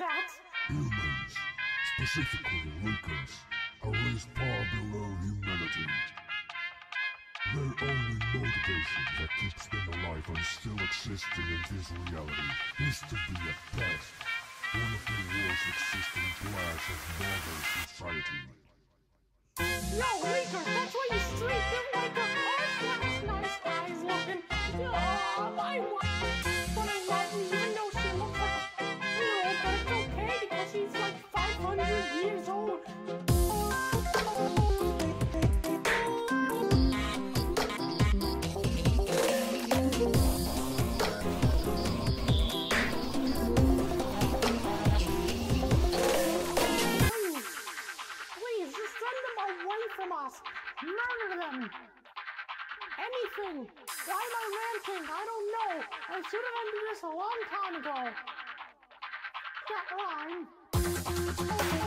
that? Humans, specifically Lucas, are raised far below humanity. Their only motivation that keeps them alive and still existing in this reality is to be at best one of the worst existing class of modern society. Yo, Leaker, that's why you street built like a first-class nice guys looking. My wife, but I love her even though she looks like a 4-year-old, but it's okay because she's like 500 years old. Please, just send them away from us. Murder them. Anything. Why am I ranting? I don't know. I should have ended this a long time ago. That rhyme. Okay.